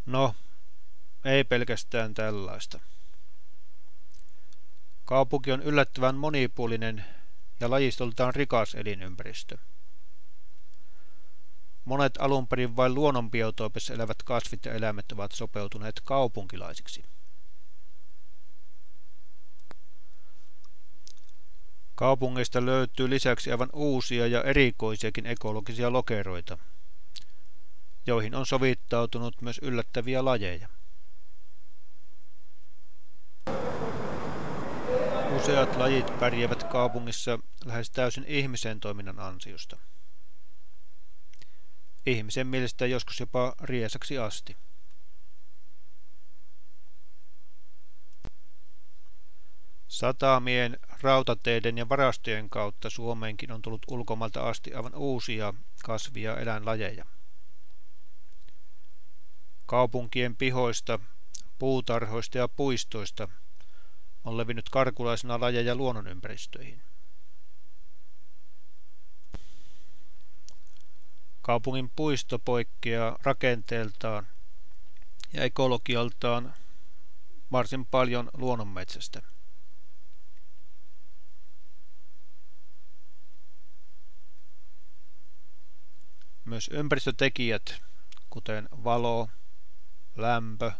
No, ei pelkästään tällaista. Kaupunki on yllättävän monipuolinen ja lajistoltaan rikas elinympäristö. Monet alun perin vain luonnonbiotoopissa elävät kasvit ja eläimet ovat sopeutuneet kaupunkilaisiksi. Kaupungeista löytyy lisäksi aivan uusia ja erikoisiakin ekologisia lokeroita, joihin on sovittautunut myös yllättäviä lajeja. Useat lajit pärjäävät kaupungissa lähes täysin ihmisen toiminnan ansiosta. Ihmisen mielestä joskus jopa riesaksi asti. Satamien, rautateiden ja varastojen kautta Suomeenkin on tullut ulkomailta asti aivan uusia kasvi- ja eläinlajeja. Kaupunkien pihoista, puutarhoista ja puistoista on levinnyt karkulaisena lajeja luonnonympäristöihin. Kaupungin puisto poikkeaa rakenteeltaan ja ekologialtaan varsin paljon luonnonmetsästä. Myös ympäristötekijät, kuten valo, lämpö,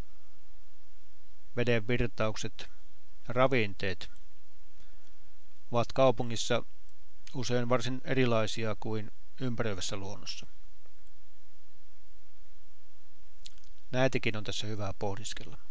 veden virtaukset ja ravinteet, ovat kaupungissa usein varsin erilaisia kuin ympäröivässä luonnossa. Näitäkin on tässä hyvä pohdiskella.